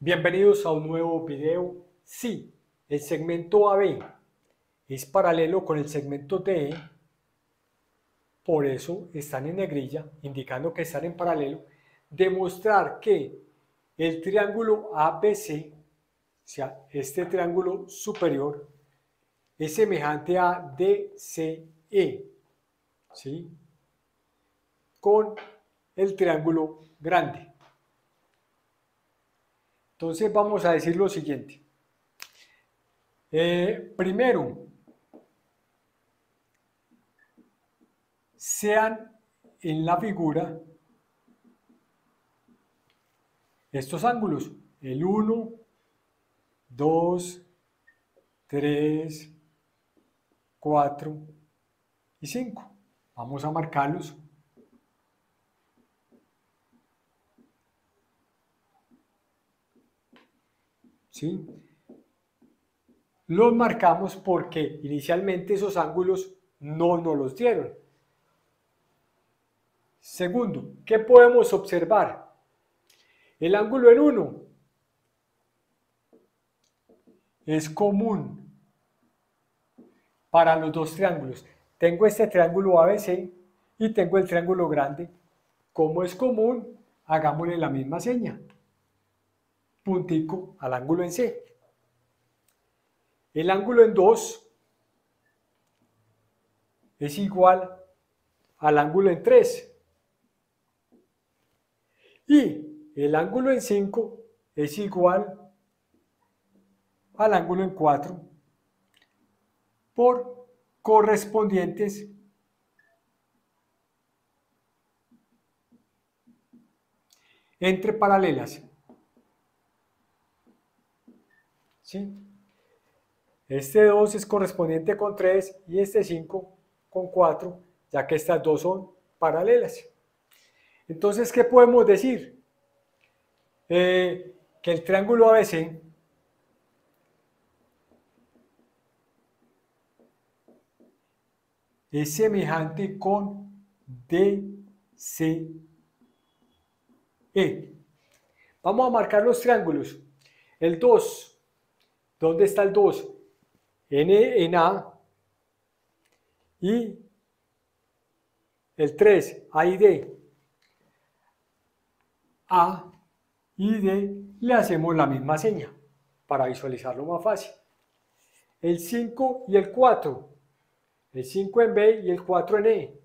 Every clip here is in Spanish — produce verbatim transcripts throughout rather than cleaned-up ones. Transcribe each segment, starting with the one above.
Bienvenidos a un nuevo video. Si el segmento A B es paralelo con el segmento D E, por eso están en negrilla, indicando que están en paralelo, demostrar que el triángulo A B C, o sea, este triángulo superior, es semejante a D C E, ¿sí? Con el triángulo grande. Entonces vamos a decir lo siguiente. Eh, primero, sean en la figura estos ángulos, el uno, dos, tres, cuatro y cinco. Vamos a marcarlos. ¿Sí? Los marcamos porque inicialmente esos ángulos no nos los dieron. Segundo, ¿qué podemos observar? El ángulo en uno es común para los dos triángulos. Tengo este triángulo A B C y tengo el triángulo grande. Como es común, hagámosle la misma seña. Puntico al ángulo en C. El ángulo en dos es igual al ángulo en tres. Y el ángulo en cinco es igual al ángulo en cuatro por correspondientes entre paralelas. ¿Sí? Este dos es correspondiente con tres y este cinco con cuatro, ya que estas dos son paralelas. Entonces, ¿qué podemos decir? Eh, que el triángulo A B C es semejante con D C E. Vamos a marcar los triángulos. El dos, ¿dónde está el dos? N en A y el tres, A y D. A y D le hacemos la misma seña para visualizarlo más fácil. El cinco y el cuatro. El cinco en B y el cuatro en E.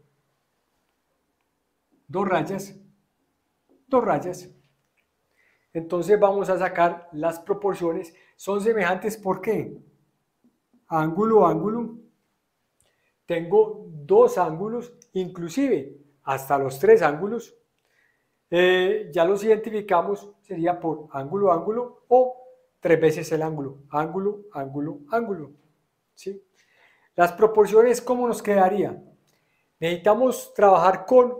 Dos rayas. Dos rayas. Entonces vamos a sacar las proporciones. Son semejantes, ¿por qué? Ángulo, ángulo. Tengo dos ángulos, inclusive hasta los tres ángulos. Eh, ya los identificamos, sería por ángulo, ángulo o tres veces el ángulo. Ángulo, ángulo, ángulo. ¿Sí? Las proporciones, ¿cómo nos quedaría? Necesitamos trabajar con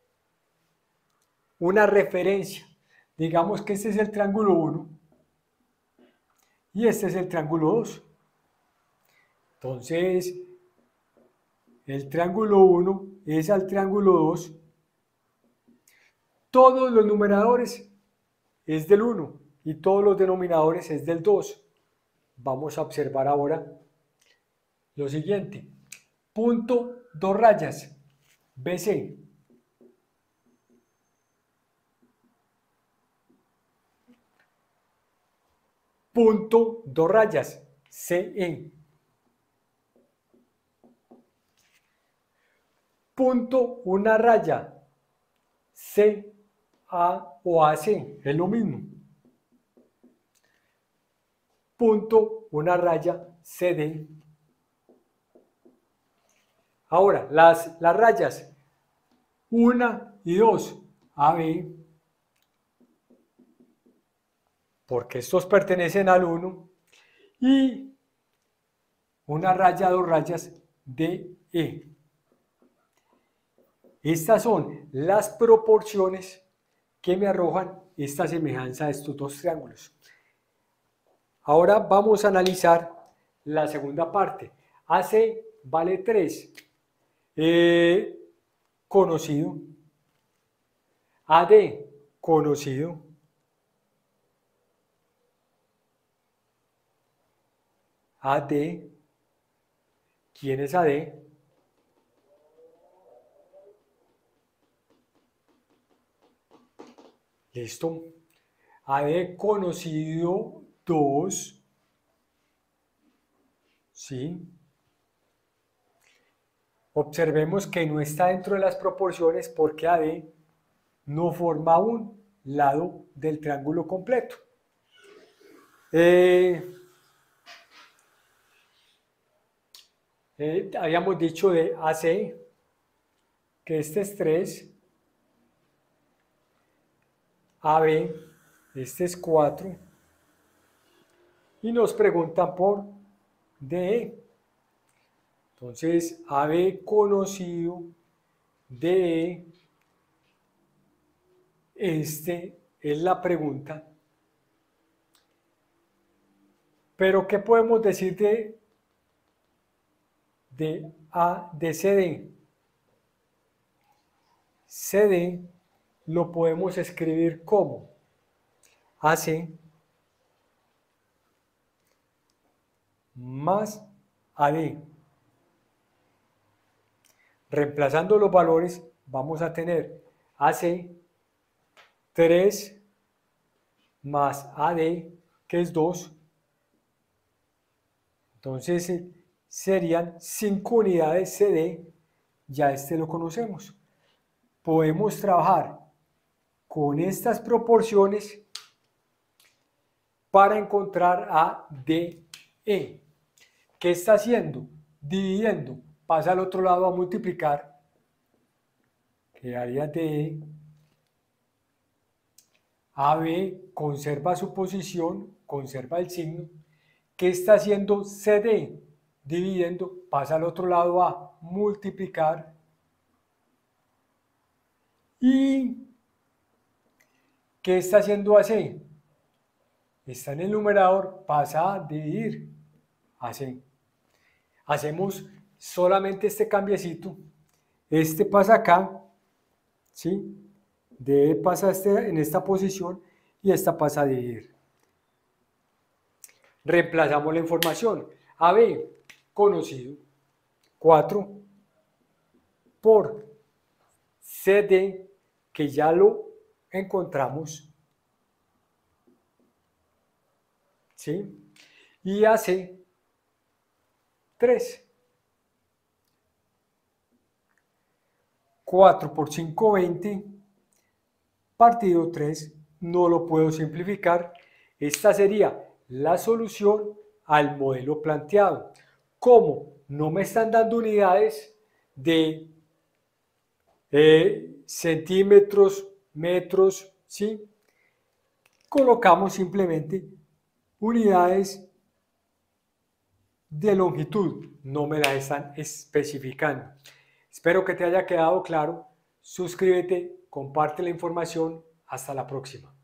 una referencia. Digamos que este es el triángulo uno y este es el triángulo dos. Entonces, el triángulo uno es al triángulo dos. Todos los numeradores es del uno y todos los denominadores es del dos. Vamos a observar ahora lo siguiente. Punto, dos rayas, B C. Punto, dos rayas, C E. Punto, una raya, C A o A C, es lo mismo. Punto, una raya, C D. Ahora, las, las rayas una y dos, A B, porque estos pertenecen al uno, y una raya, dos rayas, D E. Estas son las proporciones que me arrojan esta semejanza de estos dos triángulos. Ahora vamos a analizar la segunda parte. A C vale tres, eh, conocido. A D, conocido. A D. ¿Quién es A D? Listo. A D conocido dos. ¿Sí? Observemos que no está dentro de las proporciones porque A D no forma un lado del triángulo completo. Eh, eh, habíamos dicho de A C que este es tres, A B, este es cuatro, y nos preguntan por D E. Entonces, A B conocido, D E, este es la pregunta. Pero, ¿qué podemos decir de, de A, de C D? C D lo podemos escribir como A C más A D. Reemplazando los valores, vamos a tener A C tres más A D, que es dos. Entonces serían cinco unidades C D, ya este lo conocemos. Podemos trabajar con estas proporciones para encontrar a D E. ¿Qué está haciendo? Dividiendo. Pasa al otro lado a multiplicar. Quedaría D E. A B conserva su posición, conserva el signo. ¿Qué está haciendo C D? Dividiendo. Pasa al otro lado a multiplicar. ¿Y qué está haciendo A C? Está en el numerador, pasa a dividir. A C. Hacemos solamente este cambiecito. Este pasa acá, ¿sí? D pasa este, en esta posición y esta pasa a dividir. Reemplazamos la información. A B, conocido, cuatro, por C D, que ya lo encontramos, ¿sí? Y A C, tres. cuatro por cinco, veinte, partido tres, no lo puedo simplificar. Esta sería la solución al modelo planteado. Como no me están dando unidades de eh, centímetros, metros, ¿sí? Colocamos simplemente unidades de longitud, no me las están especificando. Espero que te haya quedado claro. Suscríbete, comparte la información. Hasta la próxima.